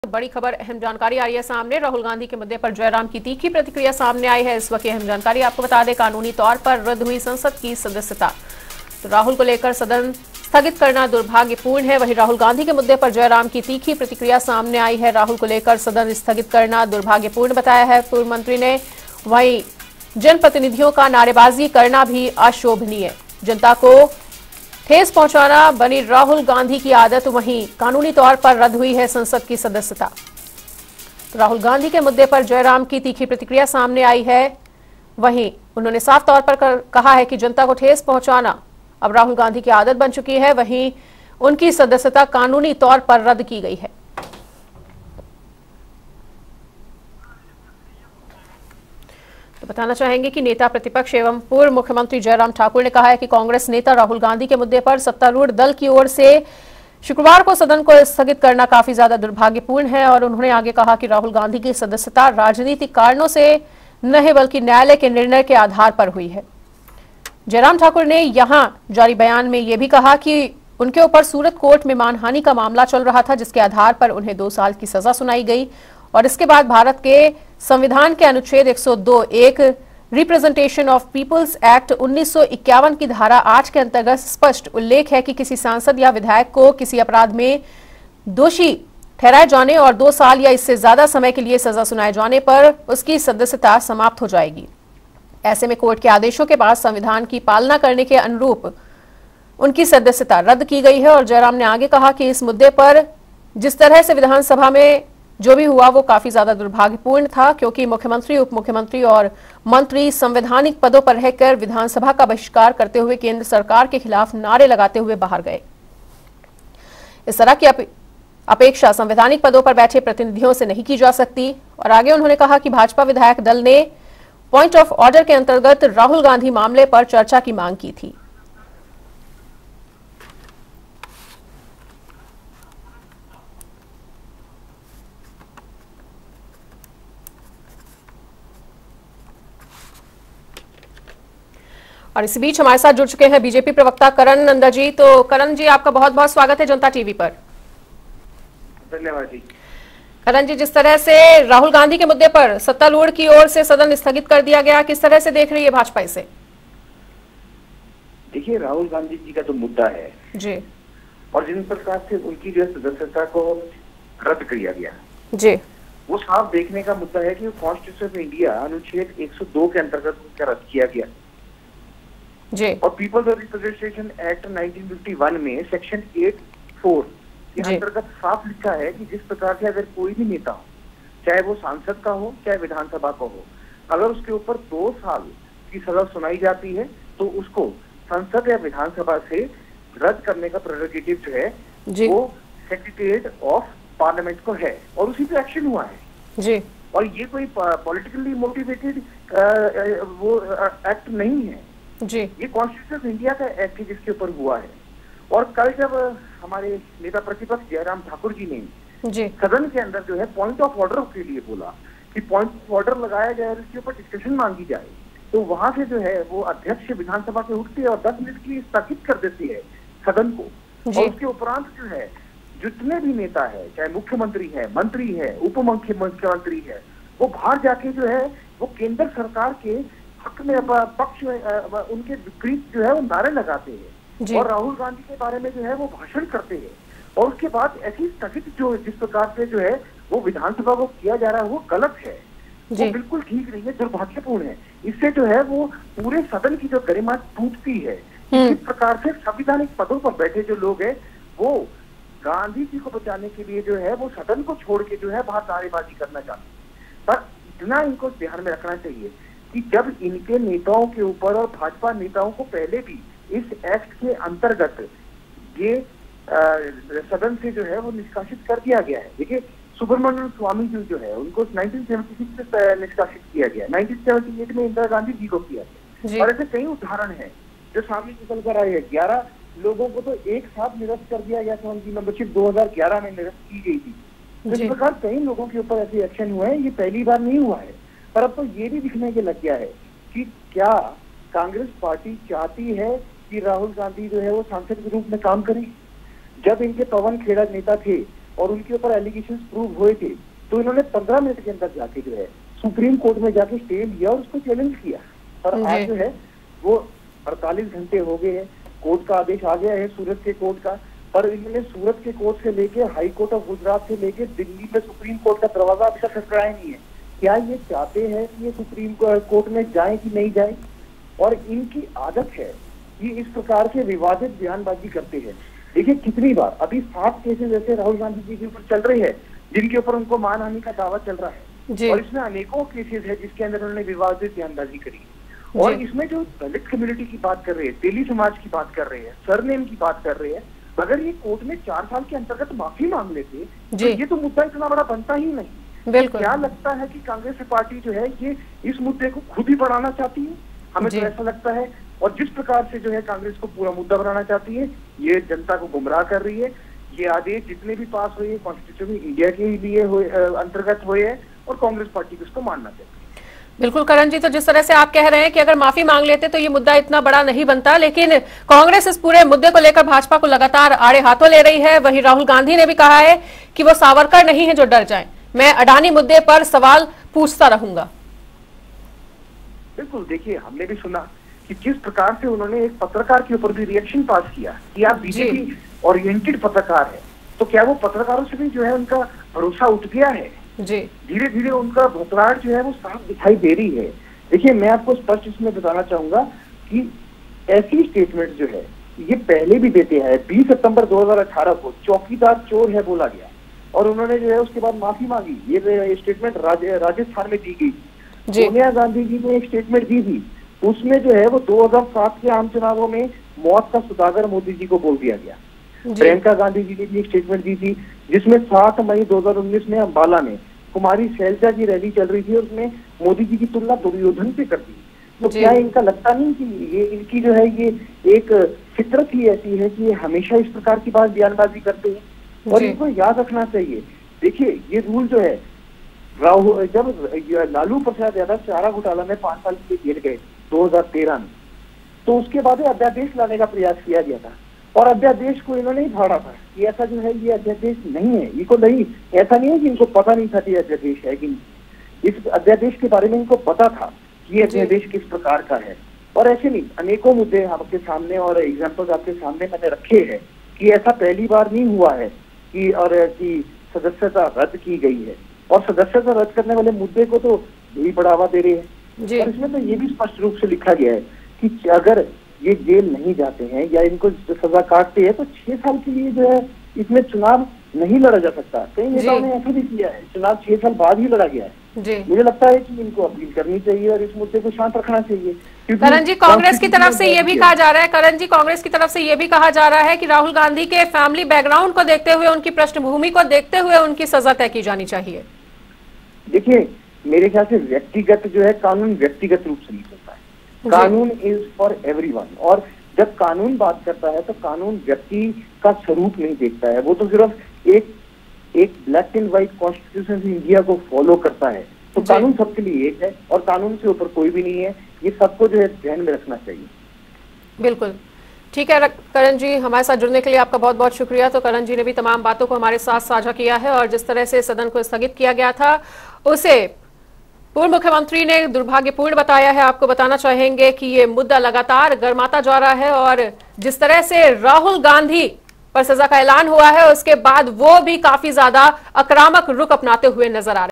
बड़ी खबर, अहम जानकारी आई है सामने। राहुल गांधी के मुद्दे पर जयराम की तीखी प्रतिक्रिया सामने आई है। इस वक्त अहम जानकारी आपको बता दें, कानूनी तौर पर रद्द हुई संसद की सदस्यता। तो राहुल को लेकर सदन स्थगित करना दुर्भाग्यपूर्ण है। वहीं राहुल गांधी के मुद्दे पर जयराम की तीखी प्रतिक्रिया सामने आई है। राहुल को लेकर सदन स्थगित करना दुर्भाग्यपूर्ण बताया है पूर्व मंत्री ने। वहीं जनप्रतिनिधियों का नारेबाजी करना भी अशोभनीय, जनता को ठेस पहुंचाना बनी राहुल गांधी की आदत। वहीं कानूनी तौर पर रद्द हुई है संसद की सदस्यता। तो राहुल गांधी के मुद्दे पर जयराम की तीखी प्रतिक्रिया सामने आई है। वहीं उन्होंने साफ तौर पर कहा है कि जनता को ठेस पहुंचाना अब राहुल गांधी की आदत बन चुकी है। वहीं उनकी सदस्यता कानूनी तौर पर रद्द की गई है। तो बताना चाहेंगे कि नेता प्रतिपक्ष एवं पूर्व मुख्यमंत्री जयराम ठाकुर ने कहा है कि कांग्रेस नेता राहुल गांधी के मुद्दे पर सत्तारूढ़ दल की ओर से शुक्रवार को सदन को स्थगित करना काफी ज्यादा दुर्भाग्यपूर्ण है। और उन्होंने आगे कहा कि राहुल गांधी की सदस्यता राजनीतिक कारणों से नहीं बल्कि न्यायालय के निर्णय के आधार पर हुई है। जयराम ठाकुर ने यहां जारी बयान में यह भी कहा कि उनके ऊपर सूरत कोर्ट में मानहानि का मामला चल रहा था, जिसके आधार पर उन्हें 2 साल की सजा सुनाई गई। और इसके बाद भारत के संविधान के अनुच्छेद 102(1) रिप्रेजेंटेशन ऑफ पीपल्स एक्ट 1951 की धारा 8 के अंतर्गत स्पष्ट उल्लेख है कि किसी सांसद या विधायक को किसी अपराध में दोषी ठहराए जाने और 2 साल या इससे ज्यादा समय के लिए सजा सुनाए जाने पर उसकी सदस्यता समाप्त हो जाएगी। ऐसे में कोर्ट के आदेशों के बाद संविधान की पालना करने के अनुरूप उनकी सदस्यता रद्द की गई है। और जयराम ने आगे कहा कि इस मुद्दे पर जिस तरह से विधानसभा में जो भी हुआ वो काफी ज्यादा दुर्भाग्यपूर्ण था, क्योंकि मुख्यमंत्री, उप मुख्यमंत्री और मंत्री संवैधानिक पदों पर रहकर विधानसभा का बहिष्कार करते हुए केंद्र सरकार के खिलाफ नारे लगाते हुए बाहर गए। इस तरह की अपेक्षा संवैधानिक पदों पर बैठे प्रतिनिधियों से नहीं की जा सकती। और आगे उन्होंने कहा कि भाजपा विधायक दल ने पॉइंट ऑफ ऑर्डर के अंतर्गत राहुल गांधी मामले पर चर्चा की मांग की थी। और इस बीच हमारे साथ जुड़ चुके हैं बीजेपी प्रवक्ता करण नंदा जी। तो करण जी, आपका बहुत बहुत स्वागत है जनता टीवी पर। धन्यवाद जी। करण जी, जिस तरह से राहुल गांधी के मुद्दे पर सत्तारूढ़ की ओर से सदन स्थगित कर दिया गया, किस तरह से देख रही है भाजपा इसे? देखिए, राहुल गांधी जी का जो मुद्दा है जी, और जिन प्रकार से उनकी जो सदस्यता को रद्द किया गया जी, वो साफ देखने का मुद्दा है कि कॉन्स्टिट्यूशन ऑफ इंडिया अनुच्छेद 102 के अंतर्गत उनका रद्द किया गया जी। और पीपल्स रिप्रेजेंटेशन एक्ट 1951 में सेक्शन 8(4) के अंतर्गत साफ लिखा है कि जिस प्रकार से अगर कोई भी नेता हो, चाहे वो सांसद का हो चाहे विधानसभा का हो, अगर उसके ऊपर 2 साल की सजा सुनाई जाती है तो उसको संसद या विधानसभा से रद्द करने का प्रेरोगेटिव जो है वो सेक्रेटरीट ऑफ पार्लियामेंट को है और उसी पे एक्शन हुआ है जी। और ये कोई पॉलिटिकली मोटिवेटेड वो एक्ट नहीं है जी। ये कॉन्स्टिट्यूशन ऑफ इंडिया का एक्ट है जिसके ऊपर हुआ है। और कल जब हमारे नेता प्रतिपक्ष जयराम ठाकुर जी ने जी सदन के अंदर जो है पॉइंट ऑफ ऑर्डर के लिए बोला कि पॉइंट ऑफ ऑर्डर लगाया जाए और इसके ऊपर डिस्कशन मांगी जाए, तो वहां से जो है वो अध्यक्ष विधानसभा के उठते और 10 मिनट के लिए स्थगित कर देती है सदन को। और उसके उपरांत जो है जितने भी नेता है, चाहे मुख्यमंत्री है, मंत्री है, उप मुख्यमंत्री है, वो बाहर जाके जो है वो केंद्र सरकार के हक में पक्ष में उनके विपरीत जो है वो नारे लगाते हैं और राहुल गांधी के बारे में जो है वो भाषण करते हैं। और उसके बाद ऐसी स्थगित जो जिस प्रकार से जो है वो विधानसभा को किया जा रहा है वो गलत है, वो बिल्कुल ठीक नहीं है, दुर्भाग्यपूर्ण है। इससे जो है वो पूरे सदन की जो गरिमा टूटती है। इस प्रकार से संवैधानिक पदों पर बैठे जो लोग हैं वो गांधी जी को बचाने के लिए जो है वो सदन को छोड़ के जो है बाहर नारेबाजी करना चाहते हैं। पर इतना इनको ध्यान में रखना चाहिए कि जब इनके नेताओं के ऊपर और भाजपा नेताओं को पहले भी इस एक्ट के अंतर्गत ये सदन से जो है वो निष्कासित कर दिया गया है। देखिए, सुब्रमण्यम स्वामी जी जो है उनको 1976 से निष्कासित किया गया, 1978 में इंदिरा गांधी जी को किया गया। और ऐसे कई उदाहरण है जो सामने निकल कर आए हैं। 11 लोगों को तो एक साथ निरस्त कर दिया गया था, उनकी मेंबरशिप 2011 में निरस्त की गई थी। इस प्रकार कई लोगों के ऊपर ऐसे एक्शन हुए हैं, ये पहली बार नहीं हुआ है। पर अब तो ये भी दिखने के लग गया है कि क्या कांग्रेस पार्टी चाहती है कि राहुल गांधी जो है वो सांसद के रूप में काम करें। जब इनके पवन खेड़ा नेता थे और उनके ऊपर एलिगेशन प्रूव हुए थे, तो इन्होंने 15 मिनट के अंदर जाके जो है सुप्रीम कोर्ट में जाके स्टे लिया और उसको चैलेंज किया। और आज जो है वो 48 घंटे हो गए हैं, कोर्ट का आदेश आ गया है सूरत के कोर्ट का, पर इन्होंने सूरत के कोर्ट से लेके हाई कोर्ट ऑफ गुजरात से लेके दिल्ली में सुप्रीम कोर्ट का दरवाजा अभी तक खटखटाया नहीं है। क्या ये चाहते हैं कि ये सुप्रीम कोर्ट में जाए कि नहीं जाए? और इनकी आदत है कि इस प्रकार के विवादित बयानबाजी करते हैं। देखिए कितनी बार अभी 7 केसेस ऐसे राहुल गांधी जी के ऊपर चल रहे हैं जिनके ऊपर उनको मानहानि का दावा चल रहा है, और इसमें अनेकों केसेस है जिसके अंदर उन्होंने विवादित बयानबाजी करी। और इसमें जो दलित कम्युनिटी की बात कर रहे हैं, तेली समाज की बात कर रहे हैं, सरनेम की बात कर रहे हैं, अगर ये कोर्ट में 4 साल के अंतर्गत माफी मांग लेते तो ये तो मुद्दा इतना बड़ा बनता ही नहीं। बिल्कुल। क्या लगता है कि कांग्रेस पार्टी जो है ये इस मुद्दे को खुद ही बढ़ाना चाहती है? हमें तो ऐसा लगता है। और जिस प्रकार से जो है कांग्रेस को पूरा मुद्दा बनाना चाहती है, ये जनता को गुमराह कर रही है। ये आदेश जितने भी पास हुए कॉन्स्टिट्यूशन इंडिया के लिए अंतर्गत हुए हैं और कांग्रेस पार्टी को इसको मानना चाहिए। बिल्कुल करण जी, तो जिस तरह से आप कह रहे हैं कि अगर माफी मांग लेते तो ये मुद्दा इतना बड़ा नहीं बनता, लेकिन कांग्रेस इस पूरे मुद्दे को लेकर भाजपा को लगातार आड़े हाथों ले रही है। वहीं राहुल गांधी ने भी कहा है कि वो सावरकर नहीं है जो डर जाए, मैं अडानी मुद्दे पर सवाल पूछता रहूंगा। बिल्कुल, देखिए हमने भी सुना कि किस प्रकार से उन्होंने एक पत्रकार के ऊपर भी रिएक्शन पास किया कि आप बीजेपी ओरिएंटेड पत्रकार है, तो क्या वो पत्रकारों से भी जो है उनका भरोसा उठ गया है? जी, धीरे धीरे उनका घबराहट जो है वो साफ दिखाई दे रही है। देखिए मैं आपको स्पष्ट इसमें बताना चाहूंगा कि ऐसी स्टेटमेंट जो है ये पहले भी देते हैं। 20 सितंबर 2018 को चौकीदार चोर है बोला गया और उन्होंने जो है उसके बाद माफी मांगी। ये स्टेटमेंट राजस्थान में दी गई। सोनिया गांधी जी ने एक स्टेटमेंट दी थी, उसमें जो है वो 2007 के आम चुनावों में मौत का सौदागर मोदी जी को बोल दिया गया। प्रियंका गांधी जी ने भी एक स्टेटमेंट दी थी जिसमें 7 मई 2019 में अम्बाला में कुमारी शैलजा की रैली चल रही थी और उसमें मोदी जी की तुलना दुर्योधन से कर दी। तो क्या इनका लगता नहीं कि ये इनकी जो है ये एक फितरत ही ऐसी है कि ये हमेशा इस प्रकार की बात बयानबाजी करते हैं? और इनको याद रखना चाहिए। देखिए ये रूल जो है राहुल, जब लालू प्रसाद यादव चारा घोटाला में 5 साल के लिए जेल गए 2013 में, तो उसके बाद अध्यादेश लाने का प्रयास किया गया था और अध्यादेश को इन्होंने ही फाड़ा था कि ऐसा जो है ये अध्यादेश नहीं है। इनको नहीं, ऐसा नहीं है कि इनको पता नहीं था कि अध्यादेश है कि नहीं। इस अध्यादेश के बारे में इनको पता था कि ये अध्यादेश किस प्रकार का है। और ऐसे नहीं, अनेकों मुद्दे आपके सामने और एग्जाम्पल्स आपके सामने मैंने रखे हैं कि ऐसा पहली बार नहीं हुआ है कि सदस्यता रद्द की गई है। और सदस्यता रद्द करने वाले मुद्दे को तो यही बढ़ावा दे रहे हैं। और इसमें तो ये भी स्पष्ट रूप से लिखा गया है कि अगर ये जेल नहीं जाते हैं या इनको सजा काटते हैं तो 6 साल के लिए जो है इसमें चुनाव नहीं लड़ा जा सकता। कई नेताओं ने ऐसा भी किया है, चुनाव 6 साल बाद ही लड़ा गया है। मुझे लगता है कि इनको अपील करनी चाहिए और इस मुद्दे को शांत रखना चाहिए। करण जी, कांग्रेस की तरफ से ये भी कहा जा रहा है कांग्रेस की तरफ से ये भी कहा जा रहा है कि राहुल गांधी के फैमिली बैकग्राउंड को देखते हुए, उनकी पृष्ठभूमि को देखते हुए उनकी सजा तय की जानी चाहिए। देखिए मेरे ख्याल से व्यक्तिगत जो है कानून व्यक्तिगत रूप से नहीं चलता है। कानून इज फॉर एवरीवन। और जब कानून बात करता है तो कानून व्यक्ति का स्वरूप नहीं देखता है, वो तो सिर्फ एक black and white constitution India को फॉलो करता है। तो कानून सबके लिए एक है और कानून से ऊपर कोई भी नहीं है। ये सबको जो है ध्यान में रखना चाहिए। बिल्कुल ठीक है करण जी, हमारे साथ जुड़ने के लिए आपका बहुत बहुत शुक्रिया। तो करण जी ने भी तमाम बातों को हमारे साथ साझा किया है और जिस तरह से सदन को स्थगित किया गया था उसे पूर्व मुख्यमंत्री ने दुर्भाग्यपूर्ण बताया है। आपको बताना चाहेंगे कि ये मुद्दा लगातार गर्माता जा रहा है और जिस तरह से राहुल गांधी पर सजा का ऐलान हुआ है उसके बाद वो भी काफी ज्यादा आक्रामक रुख अपनाते हुए नजर आ रहे हैं।